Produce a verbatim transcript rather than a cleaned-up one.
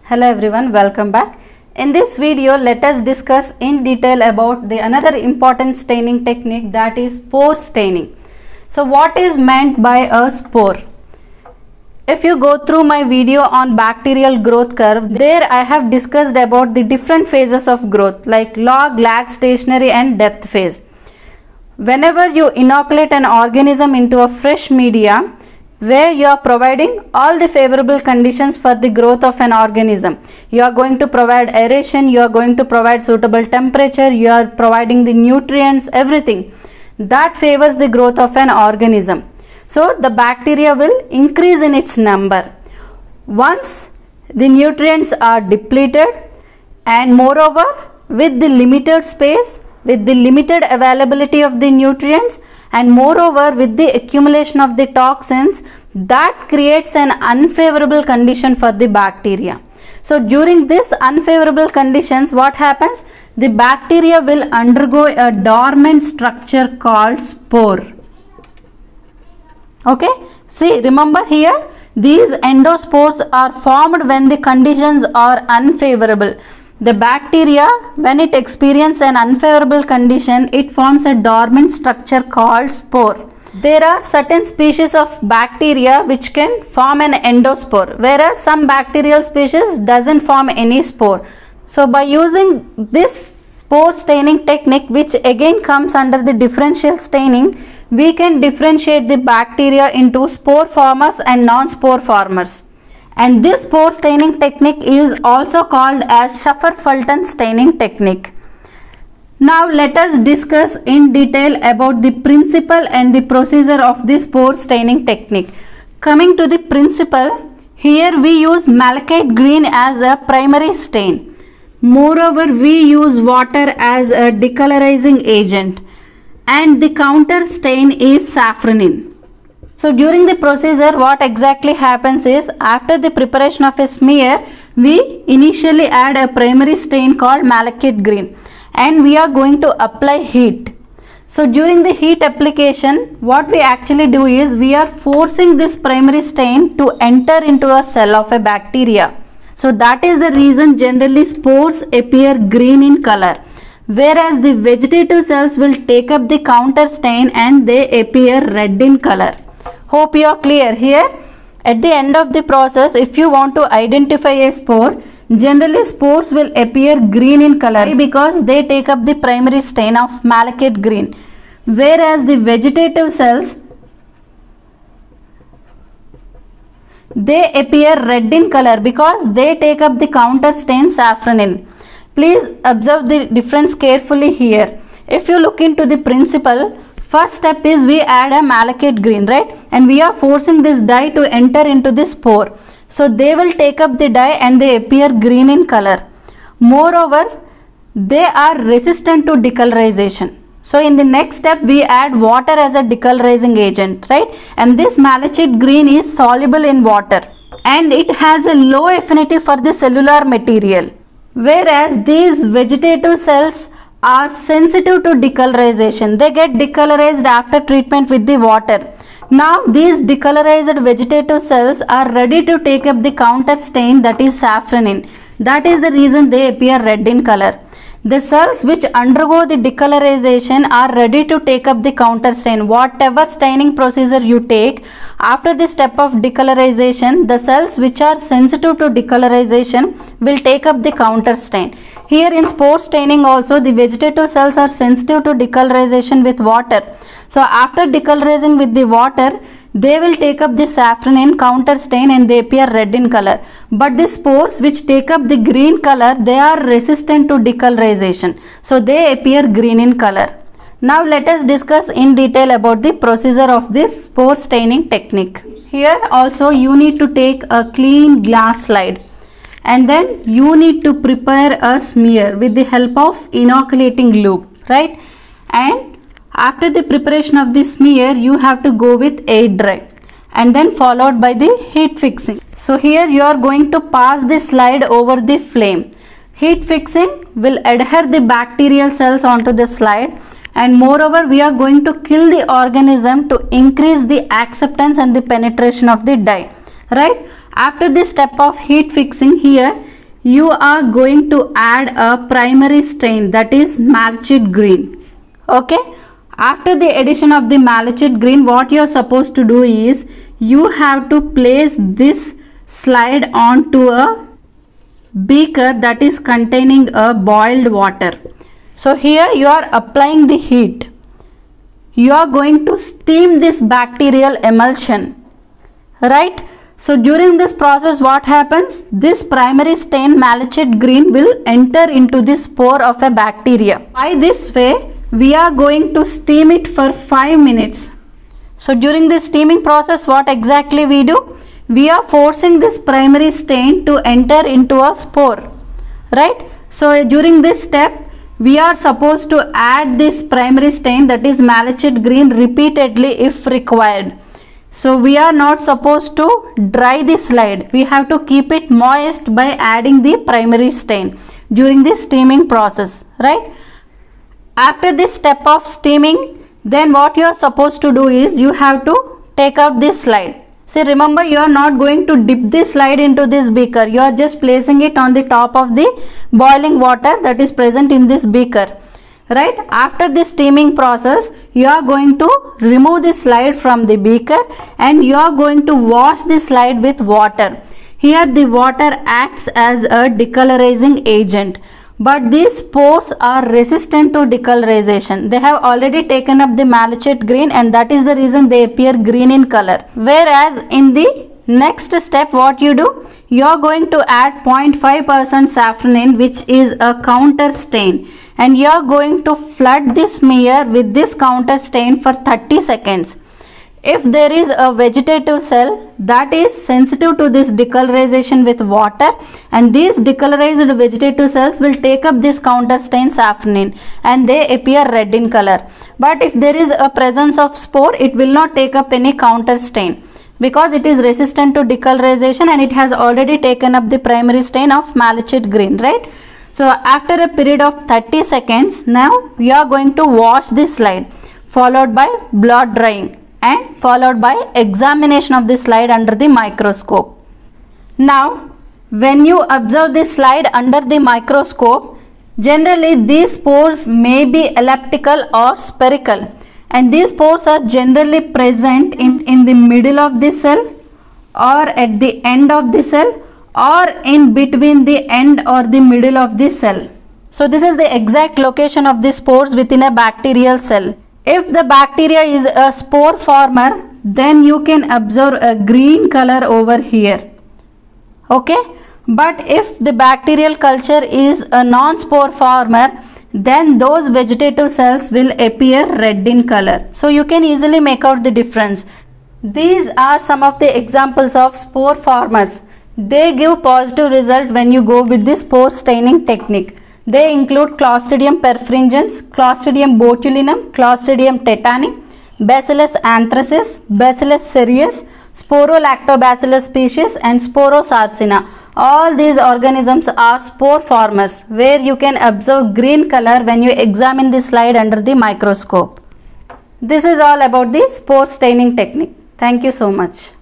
Hello everyone, welcome back. In this video, let us discuss in detail about the another important staining technique, that is spore staining. So what is meant by a spore? If you go through my video on bacterial growth curve, there I have discussed about the different phases of growth like log, lag, stationary and depth phase. Whenever you inoculate an organism into a fresh media, where you are providing all the favorable conditions for the growth of an organism. You are going to provide aeration, you are going to provide suitable temperature, you are providing the nutrients, everything that favors the growth of an organism. So the bacteria will increase in its number. Once the nutrients are depleted, and moreover with the limited space, with the limited availability of the nutrients, and moreover with the accumulation of the toxins, that creates an unfavorable condition for the bacteria. So during this unfavorable conditions, what happens? The bacteria will undergo a dormant structure called spore. Okay, see, remember here, these endospores are formed when the conditions are unfavorable. The bacteria, when it experiences an unfavorable condition, it forms a dormant structure called spore. There are certain species of bacteria which can form an endospore, whereas some bacterial species doesn't form any spore. So by using this spore staining technique, which again comes under the differential staining, we can differentiate the bacteria into spore formers and non-spore formers. And this spore staining technique is also called as Schaffer-Fulton staining technique. Now let us discuss in detail about the principle and the procedure of this spore staining technique. Coming to the principle, here we use malachite green as a primary stain. Moreover, we use water as a decolorizing agent, and the counter stain is safranin. So during the procedure, what exactly happens is, after the preparation of a smear, we initially add a primary stain called malachite green, and we are going to apply heat. So during the heat application, what we actually do is, we are forcing this primary stain to enter into a cell of a bacteria. So that is the reason generally spores appear green in color, whereas the vegetative cells will take up the counter stain and they appear red in color. Hope you are clear here. At the end of the process, if you want to identify a spore, generally spores will appear green in color because they take up the primary stain of malachite green, whereas the vegetative cells, they appear red in color because they take up the counter stain safranin. Please observe the difference carefully here. If you look into the principle, first step is we add a malachite green, right? And we are forcing this dye to enter into the spore. So they will take up the dye and they appear green in color. Moreover, they are resistant to decolorization. So in the next step, we add water as a decolorizing agent, right? And this malachite green is soluble in water, and it has a low affinity for the cellular material. Whereas these vegetative cells are sensitive to decolorization. They get decolorized after treatment with the water. Now these decolorized vegetative cells are ready to take up the counter stain, that is safranin. That is the reason they appear red in color. The cells which undergo the decolorization are ready to take up the counter stain. Whatever staining procedure you take, after the step of decolorization, the cells which are sensitive to decolorization will take up the counter stain. Here in spore staining also, the vegetative cells are sensitive to decolorization with water. So after decolorizing with the water, they will take up the safranin counter stain and they appear red in color. But the spores which take up the green color, they are resistant to decolorization. So they appear green in color. Now let us discuss in detail about the procedure of this spore staining technique. Here also you need to take a clean glass slide, and then you need to prepare a smear with the help of inoculating loop, right? And after the preparation of the smear, you have to go with air dry, and then followed by the heat fixing. So here you are going to pass the slide over the flame. Heat fixing will adhere the bacterial cells onto the slide, and moreover we are going to kill the organism to increase the acceptance and the penetration of the dye, right? After this step of heat fixing, here you are going to add a primary stain, that is malachite green. Okay, after the addition of the malachite green, what you are supposed to do is you have to place this slide onto a beaker that is containing a boiled water. So here you are applying the heat. You are going to steam this bacterial emulsion, right? So during this process, what happens? This primary stain malachite green will enter into the spore of a bacteria. By this way, we are going to steam it for five minutes. So during this steaming process, what exactly we do? We are forcing this primary stain to enter into a spore, right? So during this step, we are supposed to add this primary stain, that is malachite green, repeatedly if required. So we are not supposed to dry the slide. We have to keep it moist by adding the primary stain during the steaming process, right? After this step of steaming, then what you are supposed to do is you have to take out this slide. See, remember, you are not going to dip this slide into this beaker. You are just placing it on the top of the boiling water that is present in this beaker, right? After this steaming process, you are going to remove the slide from the beaker and you are going to wash the slide with water. Here the water acts as a decolorizing agent. But these spores are resistant to decolorization. They have already taken up the malachite green and that is the reason they appear green in color. Whereas in the next step, what you do? You are going to add zero point five percent safranin, which is a counter stain, and you are going to flood this smear with this counter stain for thirty seconds. If there is a vegetative cell that is sensitive to this decolorization with water, and these decolorized vegetative cells will take up this counter stain safranin and they appear red in color. But if there is a presence of spore, it will not take up any counter stain because it is resistant to decolorization and it has already taken up the primary stain of malachite green, right? So after a period of thirty seconds, now we are going to wash this slide, followed by blood drying and followed by examination of the slide under the microscope. Now when you observe this slide under the microscope, generally these pores may be elliptical or spherical, and these pores are generally present in, in the middle of the cell or at the end of the cell or in between the end or the middle of the cell. So this is the exact location of the spores within a bacterial cell. If the bacteria is a spore former, then you can observe a green color over here. Okay, but if the bacterial culture is a non-spore former, then those vegetative cells will appear red in color. So you can easily make out the difference. These are some of the examples of spore formers. They give positive result when you go with the spore staining technique. They include Clostridium perfringens, Clostridium botulinum, Clostridium tetani, Bacillus anthracis, Bacillus cereus, Sporolactobacillus species and Sporosarcina. All these organisms are spore formers where you can observe green color when you examine the slide under the microscope. This is all about the spore staining technique. Thank you so much.